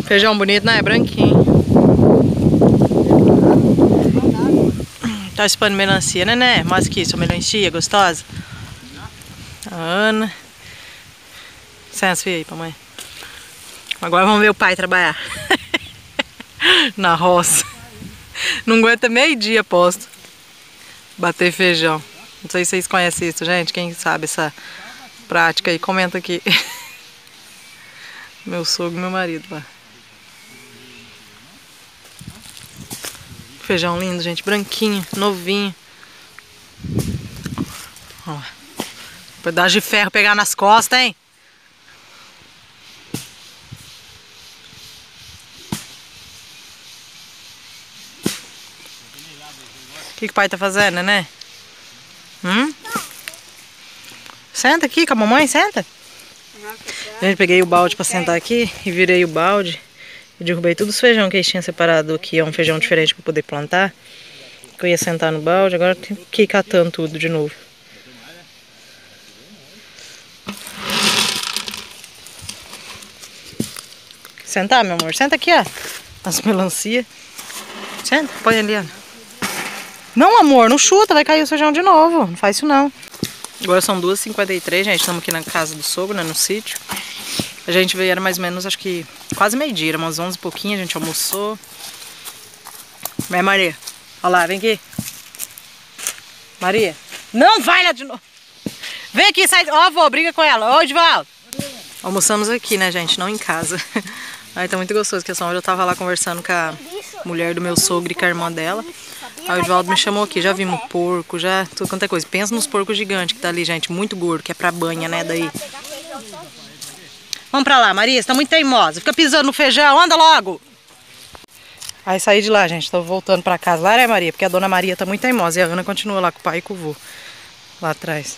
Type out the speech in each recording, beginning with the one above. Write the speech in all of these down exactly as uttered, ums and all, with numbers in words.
Feijão bonito, né? É branquinho. Tá espando melancia, né, né? Mas que isso, melancia gostosa. A Ana. Licença, filha aí pra mãe. Agora vamos ver o pai trabalhar. Na roça. Não aguenta meio dia, aposto. Bater feijão. Não sei se vocês conhecem isso, gente. Quem sabe essa prática aí, comenta aqui. Meu sogro e meu marido lá. Feijão lindo, gente. Branquinho, novinho. Ó. Pedaço de ferro pegar nas costas, hein? O que, que o pai tá fazendo, né? Hum? Senta aqui com a mamãe, senta. Gente, peguei o balde pra sentar aqui e virei o balde. E derrubei todos os feijão que eles tinham separado aqui. É um feijão diferente pra poder plantar. Eu ia sentar no balde, agora eu tenho que ir catando tudo de novo. Sentar, meu amor? Senta aqui, ó. As melancia. Senta, põe ali, ó. Não, amor, não chuta, vai cair o feijão de novo. Não faz isso, não. Agora são duas e cinquenta e três, gente. Estamos aqui na casa do sogro, né, no sítio. A gente veio, era mais ou menos, acho que quase meio-dia, umas onze e pouquinho, a gente almoçou. Vai, Maria. Olha lá, vem aqui. Maria. Não vai lá de novo. Vem aqui, sai. Ó, avô, briga com ela. Ô, Edvaldo. Almoçamos aqui, né, gente, não em casa. Aí tá muito gostoso, que a Sônia, eu tava lá conversando com a mulher do meu sogro e com a irmã dela. Aí o Edvaldo me chamou aqui, já vimos porco, já tudo quanto é coisa. Pensa nos porcos gigantes que tá ali, gente, muito gordo, que é pra banha, né, daí. Vamos pra lá, Maria, você tá muito teimosa. Fica pisando no feijão, anda logo. Aí saí de lá, gente, tô voltando pra casa lá, né, Maria? Porque a dona Maria tá muito teimosa e a Ana continua lá com o pai e com o vô, lá atrás.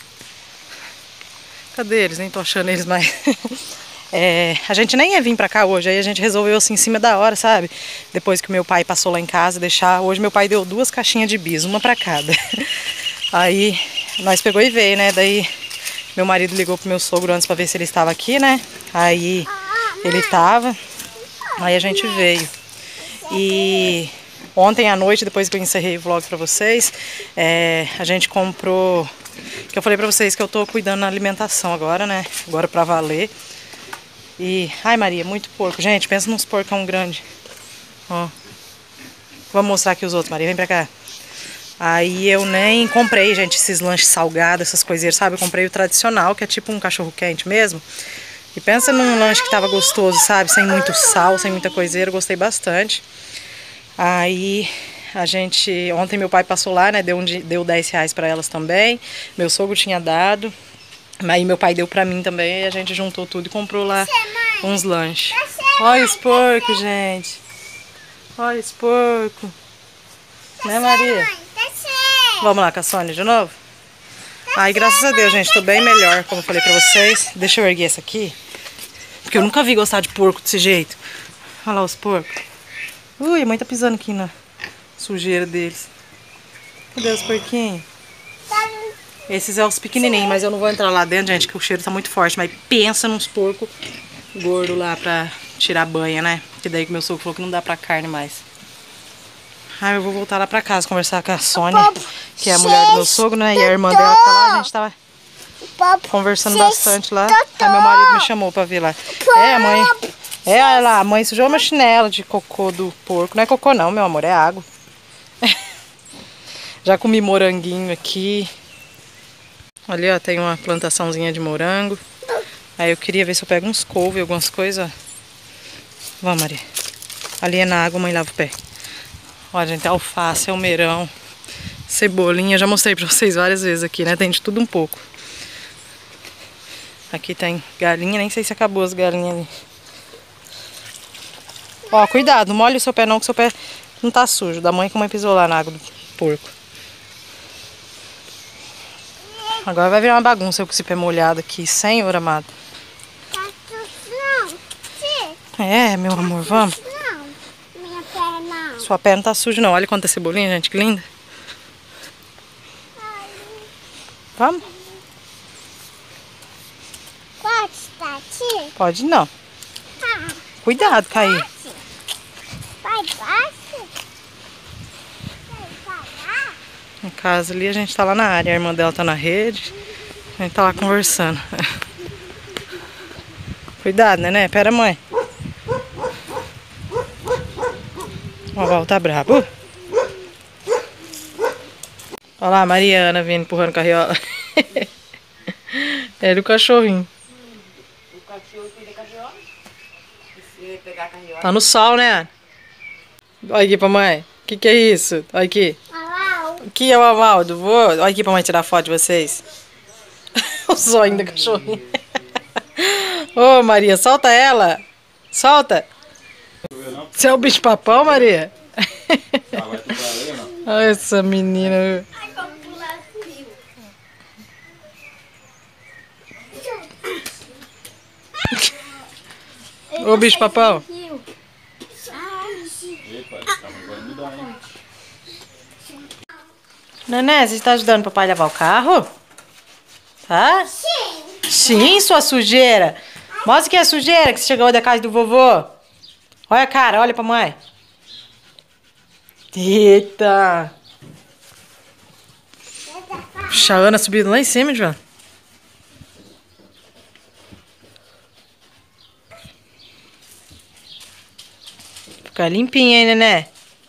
Cadê eles? Nem tô achando eles mais. É, a gente nem ia vir pra cá hoje, aí a gente resolveu assim em cima da hora, sabe? Depois que o meu pai passou lá em casa, deixar. Hoje meu pai deu duas caixinhas de bis, uma pra cada. Aí nós pegou e veio, né? Daí meu marido ligou pro meu sogro antes pra ver se ele estava aqui, né? Aí ele tava, aí a gente veio. E ontem à noite, depois que eu encerrei o vlog pra vocês, é, a gente comprou. Que eu falei pra vocês que eu tô cuidando da alimentação agora, né? Agora pra valer. E, ai Maria, muito porco. Gente, pensa nos porcão grande. Ó. Vou mostrar aqui os outros, Maria, vem pra cá. Aí eu nem comprei, gente, esses lanches salgados, essas coisinhas, sabe? Eu comprei o tradicional, que é tipo um cachorro quente mesmo. E pensa num lanche que tava gostoso, sabe? Sem muito sal, sem muita coiseira, eu gostei bastante. Aí a gente, ontem meu pai passou lá, né? Deu, um, deu dez reais pra elas também. Meu sogro tinha dado. Aí meu pai deu pra mim também, e a gente juntou tudo e comprou lá uns lanches. Olha os porcos, gente. Olha os porcos. Né, Maria? Vamos lá com a Sônia de novo? Ai, graças a Deus, gente, tô bem melhor, como eu falei pra vocês. Deixa eu erguer essa aqui, porque eu nunca vi gostar de porco desse jeito. Olha lá os porcos. Ui, a mãe tá pisando aqui na sujeira deles. Cadê os porquinhos? Esses é os pequenininhos, mas eu não vou entrar lá dentro, gente, que o cheiro tá muito forte. Mas pensa nos porcos gordos lá pra tirar banha, né? Que daí que meu sogro falou que não dá pra carne mais. Ai, eu vou voltar lá pra casa conversar com a Sônia, que é a mulher do meu sogro, né? E a irmã dela que tá lá, a gente tava conversando bastante lá. Aí meu marido me chamou pra vir lá. É, a mãe... É, olha lá, a mãe sujou meu chinelo de cocô do porco. Não é cocô não, meu amor, é água. Já comi moranguinho aqui. Ali, ó, tem uma plantaçãozinha de morango. Aí eu queria ver se eu pego uns couve, algumas coisas. Vamos, Maria. Ali é na água, mãe lava o pé. Olha, gente, alface, almeirão, cebolinha. Já mostrei pra vocês várias vezes aqui, né? Tem de tudo um pouco. Aqui tem galinha, nem sei se acabou as galinhas ali. Ó, cuidado, não molhe o seu pé não, que o seu pé não tá sujo. Da mãe que a mãe pisou lá na água do porco. Agora vai virar uma bagunça eu com esse pé molhado aqui, Senhor amado. É, meu amor, vamos. Minha perna. Sua perna não tá suja não. Olha quanta cebolinha, gente, que linda. Vamos? Pode estar aqui? Pode não. Ah. Cuidado, cair. Vai baixo. Vai parar. No caso ali, a gente tá lá na área. A irmã dela tá na rede. A gente tá lá conversando. Cuidado, né? Pera, mãe. Ó, o Val tá brabo. Olha lá a Mariana vindo empurrando carriola. É do cachorrinho. O cachorro cuida da carriola. Se pegar a carriola. Tá no sol, né? Olha aqui pra mãe. O que que é isso? Olha aqui. Olha O que é o Amaldo? Vou. Olha aqui pra mãe tirar foto de vocês. O zóio do cachorrinho. Ô, Maria, solta ela. Solta. Você é o bicho papão, Maria? Olha essa menina. Ô, bicho papão. Nené, você está ajudando o papai a lavar o carro? Tá? Sim. Sim, sua sujeira. Mostra que é sujeira que você chegou da casa do vovô. Olha a cara, olha pra mãe. Eita. Puxa, a Ana subindo lá em cima, João. Fica limpinha aí, Nené.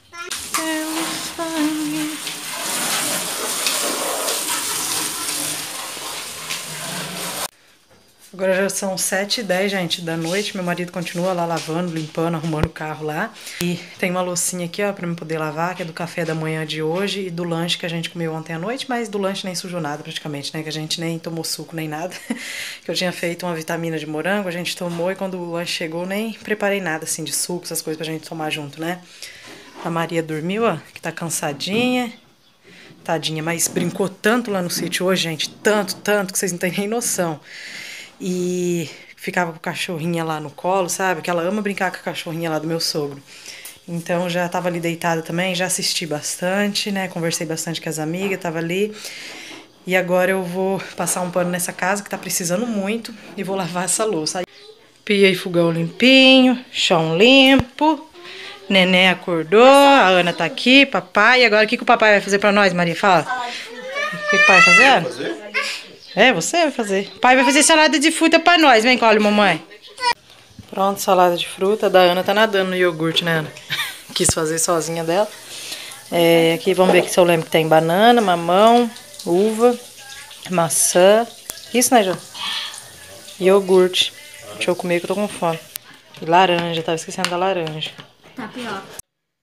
Agora já são sete e dez, gente, da noite. Meu marido continua lá lavando, limpando, arrumando o carro lá. E tem uma loucinha aqui, ó, pra eu poder lavar, que é do café da manhã de hoje e do lanche que a gente comeu ontem à noite, mas do lanche nem sujou nada praticamente, né? Que a gente nem tomou suco nem nada. Que eu tinha feito uma vitamina de morango, a gente tomou e quando o lanche chegou nem preparei nada, assim, de suco, essas coisas pra gente tomar junto, né? A Maria dormiu, ó, que tá cansadinha. Tadinha, mas brincou tanto lá no sítio hoje, gente, tanto, tanto, que vocês não têm nem noção. E ficava com a cachorrinha lá no colo, sabe? Que ela ama brincar com a cachorrinha lá do meu sogro. Então já tava ali deitada também, já assisti bastante, né? Conversei bastante com as amigas, tava ali. E agora eu vou passar um pano nessa casa que tá precisando muito e vou lavar essa louça. Pia e fogão limpinho, chão limpo. Nené acordou, a Ana tá aqui, papai. E agora o que, que o papai vai fazer pra nós, Maria? Fala. O que, que o pai vai fazer? É, você vai fazer. O pai vai fazer salada de fruta pra nós. Vem, colhe, mamãe. Pronto, salada de fruta. A da Ana tá nadando no iogurte, né, Ana? Quis fazer sozinha dela. É, aqui vamos ver aqui se eu lembro que tem banana, mamão, uva, maçã. Isso, né, Jô? Iogurte. Deixa eu comer que eu tô com fome. E laranja, tava esquecendo da laranja. Tapioca.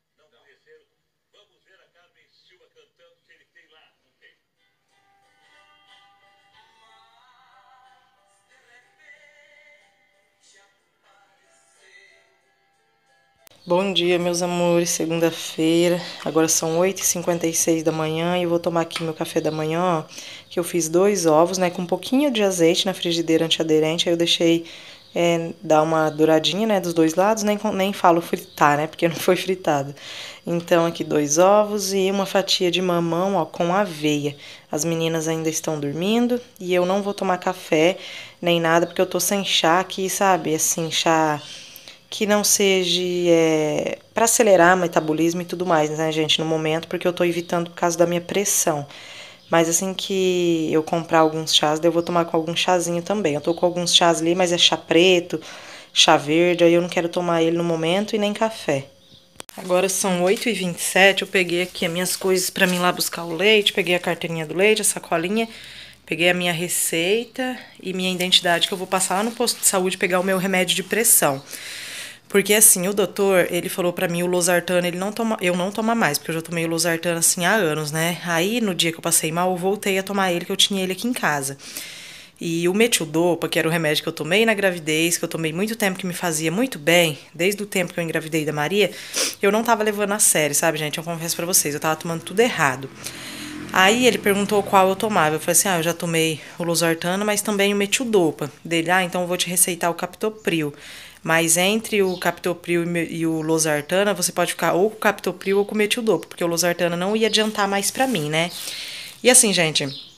Bom dia, meus amores, segunda-feira, agora são oito e cinquenta e seis da manhã e eu vou tomar aqui meu café da manhã, ó, que eu fiz dois ovos, né, com um pouquinho de azeite na frigideira antiaderente, aí eu deixei é, dar uma douradinha, né, dos dois lados, nem, nem falo fritar, né, porque não foi fritado. Então aqui dois ovos e uma fatia de mamão, ó, com aveia. As meninas ainda estão dormindo e eu não vou tomar café nem nada, porque eu tô sem chá aqui, sabe, assim, chá que não seja é, para acelerar o metabolismo e tudo mais, né, gente, no momento, porque eu tô evitando por causa da minha pressão. Mas assim que eu comprar alguns chás, eu vou tomar com algum chazinho também. Eu tô com alguns chás ali, mas é chá preto, chá verde, aí eu não quero tomar ele no momento e nem café. Agora são oito e vinte e sete, eu peguei aqui as minhas coisas pra mim lá buscar o leite, peguei a carteirinha do leite, a sacolinha, peguei a minha receita e minha identidade que eu vou passar lá no posto de saúde pegar o meu remédio de pressão. Porque assim, o doutor, ele falou pra mim o losartano, ele não toma, eu não tomo mais, porque eu já tomei o losartano assim há anos, né? Aí no dia que eu passei mal, eu voltei a tomar ele, que eu tinha ele aqui em casa. E o metildopa, que era o remédio que eu tomei na gravidez, que eu tomei muito tempo, que me fazia muito bem, desde o tempo que eu engravidei da Maria, eu não tava levando a sério, sabe, gente? Eu confesso pra vocês, eu tava tomando tudo errado. Aí ele perguntou qual eu tomava. Eu falei assim, ah, eu já tomei o losartano, mas também o metildopa. Dele, ah, então eu vou te receitar o captopril. Mas entre o captopril e o losartana, você pode ficar ou com o captopril ou com o metildopa, porque o losartana não ia adiantar mais pra mim, né? E assim, gente,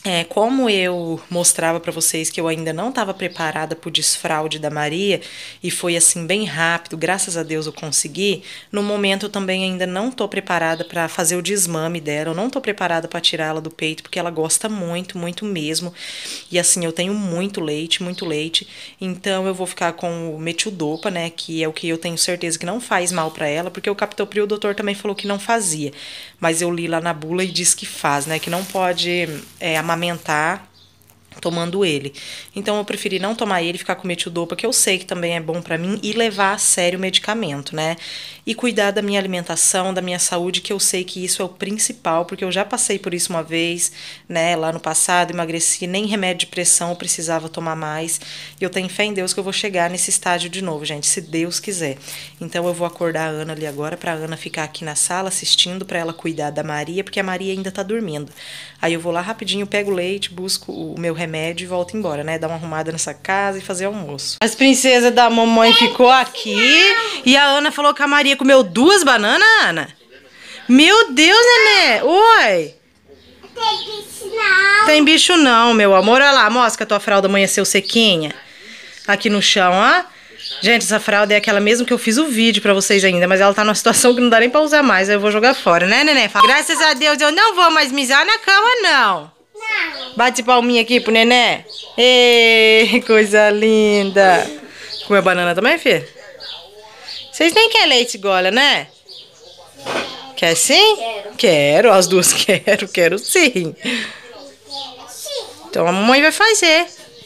É, como eu mostrava pra vocês que eu ainda não estava preparada pro desfraude da Maria, e foi assim bem rápido, graças a Deus eu consegui, no momento eu também ainda não tô preparada para fazer o desmame dela, eu não tô preparada para tirá-la do peito, porque ela gosta muito, muito mesmo, e assim, eu tenho muito leite, muito leite, então eu vou ficar com o metildopa, né, que é o que eu tenho certeza que não faz mal para ela, porque o captopril o doutor também falou que não fazia, mas eu li lá na bula e diz que faz, né, que não pode é, amamentar tomando ele. Então eu preferi não tomar ele, ficar com metildopa, que eu sei que também é bom pra mim, e levar a sério o medicamento, né? E cuidar da minha alimentação, da minha saúde, que eu sei que isso é o principal, porque eu já passei por isso uma vez, né? Lá no passado, emagreci, nem remédio de pressão eu precisava tomar mais. E eu tenho fé em Deus que eu vou chegar nesse estágio de novo, gente, se Deus quiser. Então eu vou acordar a Ana ali agora, pra Ana ficar aqui na sala assistindo, pra ela cuidar da Maria, porque a Maria ainda tá dormindo. Aí eu vou lá rapidinho, pego o leite, busco o meu remédio e volto embora, né? Dar uma arrumada nessa casa e fazer almoço. As princesas da mamãe ficou aqui e a Ana falou que a Maria comeu duas bananas, Ana? Meu Deus, nenê! Oi! Tem bicho não. Tem bicho não, meu amor. Olha lá, mostra que a tua fralda amanheceu sequinha. Aqui no chão, ó. Gente, essa fralda é aquela mesmo que eu fiz o vídeo pra vocês ainda, mas ela tá numa situação que não dá nem pra usar mais, aí eu vou jogar fora, né, neném? Graças a Deus eu não vou mais mijar na cama, não. Não. Bate palminha aqui pro neném. Ei, coisa linda. Comeu banana também, filha? Vocês nem querem leite gola, né? Quer sim? Quero. Quero, as duas quero, quero sim. Então a mamãe vai fazer.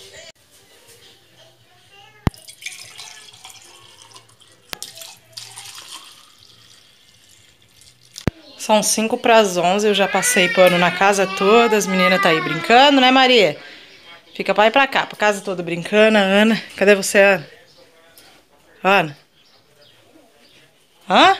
São cinco para as onze, eu já passei pano na casa toda, as meninas tá aí brincando, né, Maria? Fica pra ir pra cá, pra casa toda brincando. A Ana, cadê você, Ana? Ana? Hã?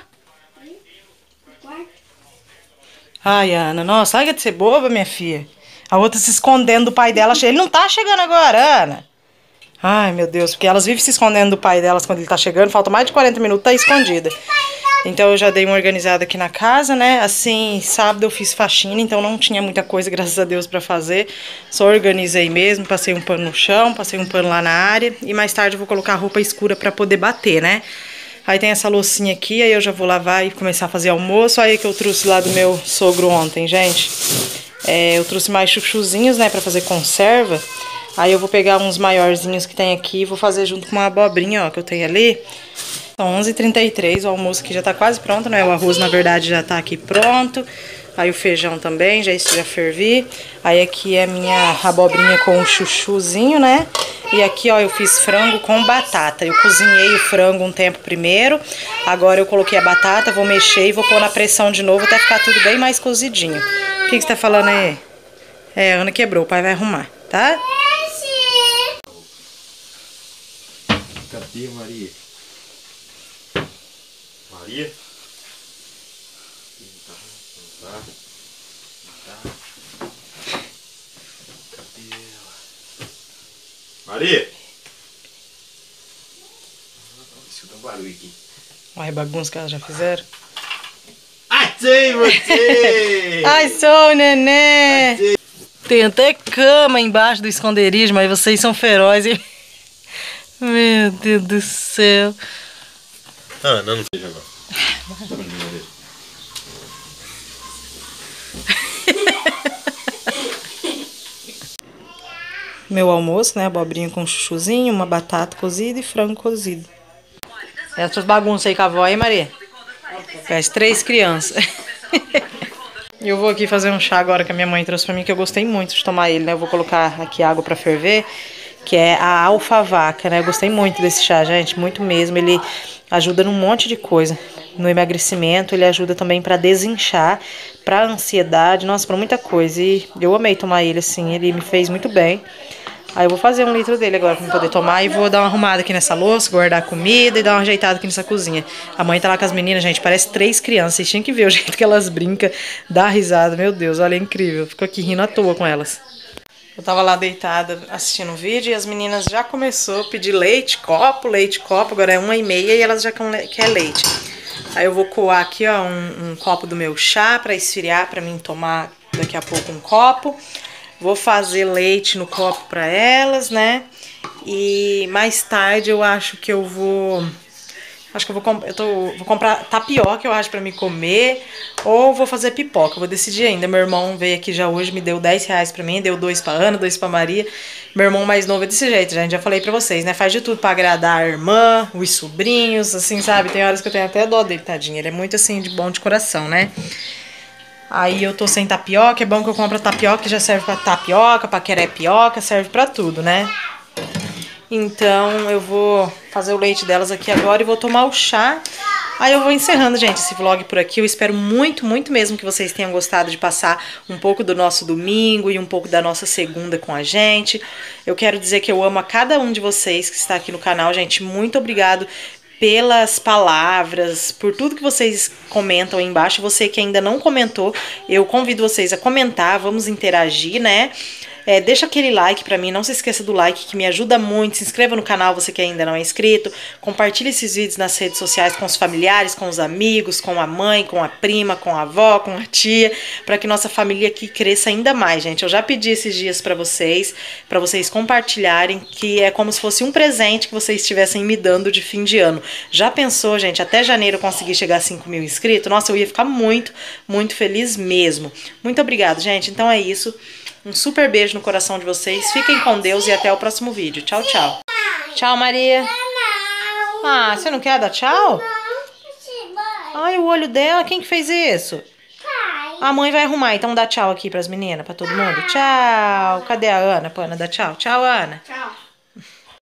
Ai, Ana, nossa, larga de ser boba, minha filha. A outra se escondendo do pai dela. Ele não tá chegando agora, Ana. Ai, meu Deus, porque elas vivem se escondendo do pai delas quando ele tá chegando. Falta mais de quarenta minutos, tá escondida. Então eu já dei uma organizada aqui na casa, né? Assim, sábado eu fiz faxina, então não tinha muita coisa, graças a Deus, pra fazer. Só organizei mesmo, passei um pano no chão, passei um pano lá na área. E mais tarde eu vou colocar roupa escura pra poder bater, né? Aí tem essa loucinha aqui, aí eu já vou lavar e começar a fazer almoço. Aí que eu trouxe lá do meu sogro ontem, gente. É, eu trouxe mais chuchuzinhos, né, pra fazer conserva. Aí eu vou pegar uns maiorzinhos que tem aqui e vou fazer junto com uma abobrinha, ó, que eu tenho ali. São onze e trinta e três, o almoço aqui já tá quase pronto, né? O arroz, na verdade, já tá aqui pronto. Aí o feijão também, já já fervi. Aí aqui é a minha abobrinha com o chuchuzinho, né? E aqui, ó, eu fiz frango com batata. Eu cozinhei o frango um tempo primeiro. Agora eu coloquei a batata, vou mexer e vou pôr na pressão de novo até ficar tudo bem mais cozidinho. O que que você tá falando aí? É, a Ana quebrou, o pai vai arrumar, tá? Cadê Maria? Maria? Não tá, não tá, não tá. Cadê ela? Maria? Escuta um barulho aqui. Olha a bagunça que elas já fizeram. Achei você! Ai, sou o neném! Achei. Tem até cama embaixo do esconderijo, mas vocês são ferozes. Meu Deus do céu. Ah, não, não seja agora. Meu almoço, né? Abobrinha com chuchuzinho, uma batata cozida e frango cozido. Essas bagunças aí com a avó, hein, Maria? Faz três crianças. E eu vou aqui fazer um chá agora que a minha mãe trouxe pra mim, que eu gostei muito de tomar ele, né? Eu vou colocar aqui água pra ferver, que é a alfavaca, né? Eu gostei muito desse chá, gente, muito mesmo. Ele ajuda num monte de coisa. No emagrecimento, ele ajuda também pra desinchar, pra ansiedade, nossa, pra muita coisa. E eu amei tomar ele, assim, ele me fez muito bem. Aí eu vou fazer um litro dele agora pra poder tomar e vou dar uma arrumada aqui nessa louça, guardar comida e dar uma ajeitada aqui nessa cozinha. A mãe tá lá com as meninas, gente, parece três crianças. Vocês tinham que ver o jeito que elas brincam, dá risada. Meu Deus, olha, é incrível. Fico aqui rindo à toa com elas. Eu tava lá deitada assistindo o vídeo e as meninas já começou a pedir leite, copo, leite, copo. Agora é uma e meia e elas já querem leite. Aí eu vou coar aqui, ó, um, um copo do meu chá pra esfriar, pra mim tomar daqui a pouco um copo. Vou fazer leite no copo pra elas, né? E mais tarde eu acho que eu vou... Acho que eu vou, comp eu tô, vou comprar tapioca, eu acho, pra me comer. Ou vou fazer pipoca, vou decidir ainda. Meu irmão veio aqui já hoje, me deu dez reais pra mim. Deu dois pra Ana, dois pra Maria. Meu irmão mais novo é desse jeito, gente. Já falei pra vocês, né? Faz de tudo pra agradar a irmã, os sobrinhos, assim, sabe? Tem horas que eu tenho até dó dele, tadinho. Ele é muito, assim, de bom de coração, né? Aí eu tô sem tapioca. É bom que eu compro tapioca, que já serve pra tapioca, pra querepioca, serve pra tudo, né? Então eu vou fazer o leite delas aqui agora e vou tomar o chá. Aí eu vou encerrando, gente, esse vlog por aqui. Eu espero muito, muito mesmo que vocês tenham gostado de passar um pouco do nosso domingo e um pouco da nossa segunda com a gente. Eu quero dizer que eu amo a cada um de vocês que está aqui no canal, gente. Muito obrigado pelas palavras, por tudo que vocês comentam aí embaixo. Você que ainda não comentou, eu convido vocês a comentar, vamos interagir, né? É, deixa aquele like pra mim, não se esqueça do like que me ajuda muito. Se inscreva no canal, você que ainda não é inscrito. Compartilhe esses vídeos nas redes sociais com os familiares, com os amigos, com a mãe, com a prima, com a avó, com a tia, para que nossa família aqui cresça ainda mais, gente. Eu já pedi esses dias pra vocês, pra vocês compartilharem, que é como se fosse um presente que vocês estivessem me dando de fim de ano. Já pensou, gente, até janeiro eu conseguir chegar a cinco mil inscritos? Nossa, eu ia ficar muito, muito feliz mesmo. Muito obrigada, gente. Então é isso. Um super beijo no coração de vocês. Fiquem com Deus e até o próximo vídeo. Tchau, tchau. Tchau, Maria. Ah, você não quer dar tchau? Ai, o olho dela. Quem que fez isso? A mãe vai arrumar. Então dá tchau aqui pras meninas, pra todo mundo. Tchau. Cadê a Ana? Pra Ana dar tchau. Tchau, Ana. Tchau.